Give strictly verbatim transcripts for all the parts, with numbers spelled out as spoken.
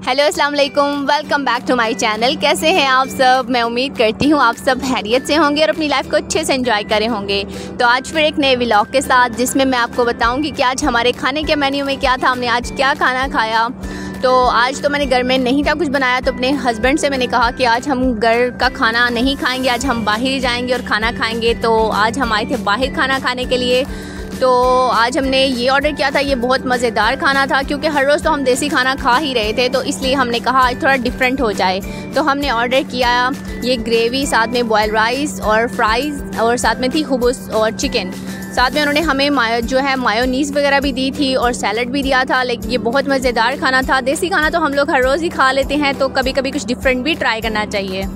Hello अस्सलाम वालेकुम, welcome back to my channel. कैसे हैं आप सब? मैं उम्मीद करती हूँ आप सब खैरियत से होंगे और अपनी लाइफ को अच्छे से एंजॉय करे होंगे। तो आज फिर एक नए व्लॉग के साथ, जिसमें मैं आपको बताऊँगी कि आज हमारे खाने के मेन्यू में क्या था, हमने आज क्या खाना खाया। तो आज तो मैंने घर में नहीं था कुछ बनाया, तो अपने हस्बैंड से मैंने कहा कि आज हम घर का खाना नहीं खाएँगे, आज हम बाहर ही जाएँगे और खाना खाएँगे। तो आज हम आए थे बाहर खाना खाने के लिए। तो आज हमने ये ऑर्डर किया था। ये बहुत मज़ेदार खाना था, क्योंकि हर रोज़ तो हम देसी खाना खा ही रहे थे, तो इसलिए हमने कहा आज थोड़ा डिफरेंट हो जाए। तो हमने ऑर्डर किया ये ग्रेवी, साथ में बॉयल राइस और फ्राइज़, और साथ में थी हुबुस और चिकन। साथ में उन्होंने हमें मायो जो है मायोनीज़ वगैरह भी दी थी और सैलड भी दिया था। लेकिन ये बहुत मज़ेदार खाना था। देसी खाना तो हम लोग हर रोज़ ही खा लेते हैं, तो कभी कभी कुछ डिफरेंट भी ट्राई करना चाहिए।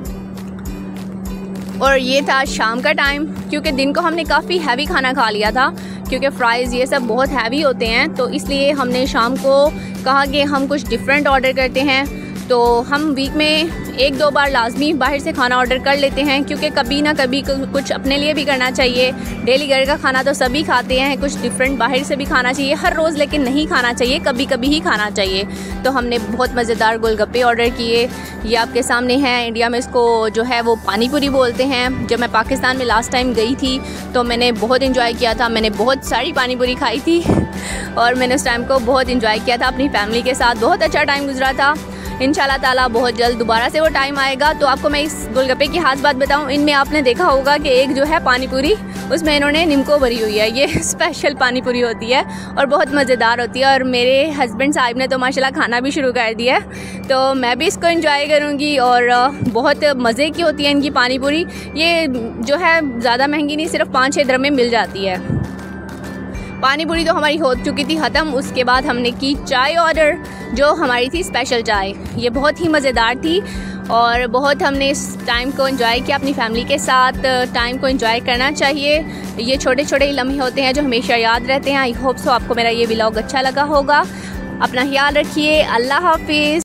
और ये था शाम का टाइम, क्योंकि दिन को हमने काफ़ी हैवी खाना खा लिया था, क्योंकि फ्राइज़ ये सब बहुत हैवी होते हैं। तो इसलिए हमने शाम को कहा कि हम कुछ डिफरेंट ऑर्डर करते हैं। तो हम वीक में एक दो बार लाजमी बाहर से खाना ऑर्डर कर लेते हैं, क्योंकि कभी ना कभी कुछ अपने लिए भी करना चाहिए। डेली घर का खाना तो सभी खाते हैं, कुछ डिफरेंट बाहर से भी खाना चाहिए हर रोज़, लेकिन नहीं खाना चाहिए, कभी कभी ही खाना चाहिए। तो हमने बहुत मज़ेदार गोलगप्पे ऑर्डर किए। ये आपके सामने हैं। इंडिया में इसको जो है वो पानी पूरी बोलते हैं। जब मैं पाकिस्तान में लास्ट टाइम गई थी तो मैंने बहुत इन्जॉय किया था। मैंने बहुत सारी पानी पूरी खाई थी और मैंने उस टाइम को बहुत इन्जॉय किया था अपनी फैमिली के साथ। बहुत अच्छा टाइम गुजरा था। इंशाल्लाह ताला बहुत जल्द दोबारा से वो टाइम आएगा। तो आपको मैं इस गोलगप्पे की खास बात बताऊं, इनमें आपने देखा होगा कि एक जो है पानी पूरी, उसमें इन्होंने नींबू भरी हुई है। ये स्पेशल पानी पूरी होती है और बहुत मज़ेदार होती है। और मेरे हस्बैंड साहब ने तो माशाल्लाह खाना भी शुरू कर दिया है, तो मैं भी इसको एंजॉय करूँगी। और बहुत मज़े की होती है इनकी पानी पूरी। ये जो है ज़्यादा महंगी नहीं, सिर्फ पाँच छः दिरहम में मिल जाती है। पानी पूरी तो हमारी हो चुकी थी ख़त्म। उसके बाद हमने की चाय ऑर्डर, जो हमारी थी स्पेशल चाय। ये बहुत ही मज़ेदार थी और बहुत हमने इस टाइम को एंजॉय किया अपनी फैमिली के साथ। टाइम को एंजॉय करना चाहिए। ये छोटे छोटे लम्हे होते हैं जो हमेशा याद रहते हैं। आई होप सो आपको मेरा ये व्लॉग अच्छा लगा होगा। अपना ख्याल रखिए। अल्लाह हाफिज़।